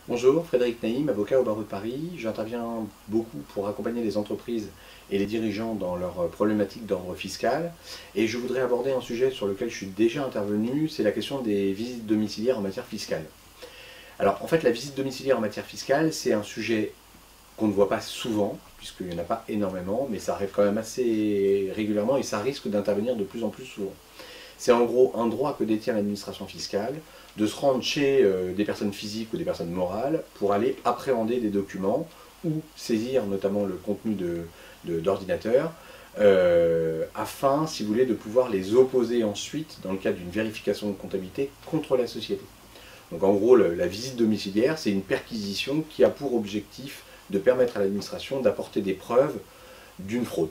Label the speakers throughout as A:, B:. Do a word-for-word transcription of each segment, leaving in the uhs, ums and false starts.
A: Bonjour, Frédéric Naïm, avocat au barreau de Paris. J'interviens beaucoup pour accompagner les entreprises et les dirigeants dans leurs problématiques d'ordre fiscal. Et je voudrais aborder un sujet sur lequel je suis déjà intervenu, c'est la question des visites domiciliaires en matière fiscale. Alors en fait, la visite domiciliaire en matière fiscale, c'est un sujet qu'on ne voit pas souvent, puisqu'il n'y en a pas énormément, mais ça arrive quand même assez régulièrement et ça risque d'intervenir de plus en plus souvent. C'est en gros un droit que détient l'administration fiscale de se rendre chez euh, des personnes physiques ou des personnes morales pour aller appréhender des documents ou saisir notamment le contenu de, de, d'ordinateur euh, afin, si vous voulez, de pouvoir les opposer ensuite dans le cadre d'une vérification de comptabilité contre la société. Donc en gros, le, la visite domiciliaire, c'est une perquisition qui a pour objectif de permettre à l'administration d'apporter des preuves d'une fraude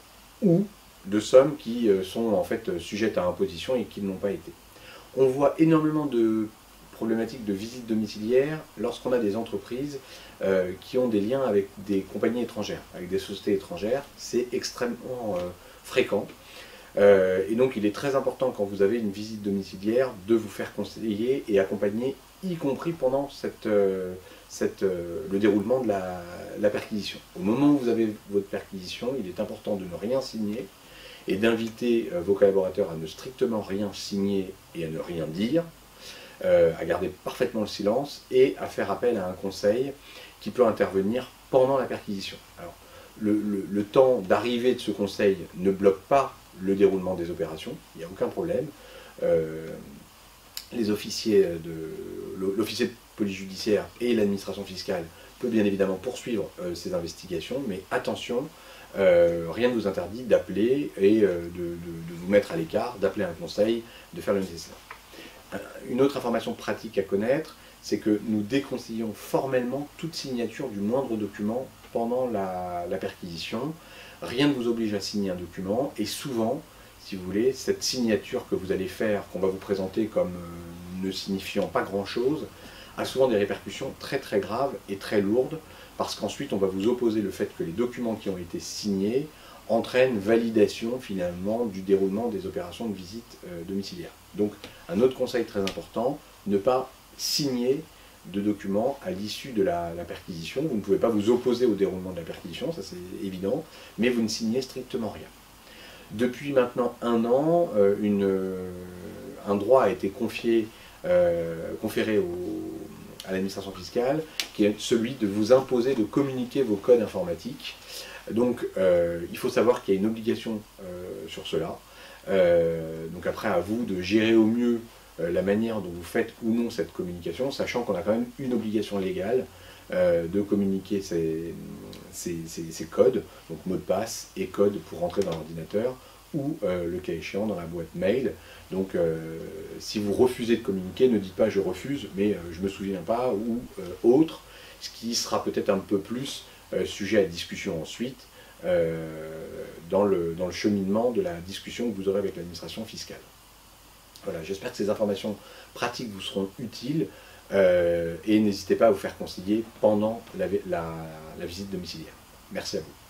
A: ou de sommes qui sont en fait sujettes à imposition et qui ne l'ont pas été. On voit énormément de problématiques de visite domiciliaire lorsqu'on a des entreprises euh, qui ont des liens avec des compagnies étrangères, avec des sociétés étrangères. C'est extrêmement euh, fréquent. Euh, et donc il est très important quand vous avez une visite domiciliaire de vous faire conseiller et accompagner, y compris pendant cette, euh, cette, euh, le déroulement de la, la perquisition. Au moment où vous avez votre perquisition, il est important de ne rien signer et d'inviter euh, vos collaborateurs à ne strictement rien signer et à ne rien dire, euh, à garder parfaitement le silence et à faire appel à un conseil qui peut intervenir pendant la perquisition. Alors, le, le, le temps d'arrivée de ce conseil ne bloque pas le déroulement des opérations, il n'y a aucun problème. Euh, les officiers de l'officier de police judiciaire et l'administration fiscale peut bien évidemment poursuivre euh, ces investigations, mais attention, euh, rien ne vous interdit d'appeler et euh, de, de, de vous mettre à l'écart, d'appeler un conseil, de faire le nécessaire. Une autre information pratique à connaître, c'est que nous déconseillons formellement toute signature du moindre document pendant la, la perquisition. Rien ne vous oblige à signer un document et souvent, si vous voulez, cette signature que vous allez faire, qu'on va vous présenter comme euh, ne signifiant pas grand-chose, a souvent des répercussions très très graves et très lourdes, parce qu'ensuite on va vous opposer le fait que les documents qui ont été signés entraînent validation finalement du déroulement des opérations de visite euh, domiciliaire. Donc un autre conseil très important, ne pas signer de documents à l'issue de la, la perquisition. Vous ne pouvez pas vous opposer au déroulement de la perquisition, ça c'est évident, mais vous ne signez strictement rien. Depuis maintenant un an, euh, une, euh, un droit a été confié, euh, conféré au, à l'administration fiscale, qui est celui de vous imposer de communiquer vos codes informatiques. Donc euh, il faut savoir qu'il y a une obligation euh, sur cela. Euh, donc après, à vous de gérer au mieux euh, la manière dont vous faites ou non cette communication, sachant qu'on a quand même une obligation légale euh, de communiquer ces, ces, ces, ces codes, donc mot de passe et code pour rentrer dans l'ordinateur, ou euh, le cas échéant dans la boîte mail. Donc euh, si vous refusez de communiquer, ne dites pas je refuse, mais euh, je ne me souviens pas, ou euh, autre, ce qui sera peut-être un peu plus euh, sujet à discussion ensuite, euh, dans, le, dans le cheminement de la discussion que vous aurez avec l'administration fiscale. Voilà, j'espère que ces informations pratiques vous seront utiles, euh, et n'hésitez pas à vous faire conseiller pendant la, la, la visite domiciliaire. Merci à vous.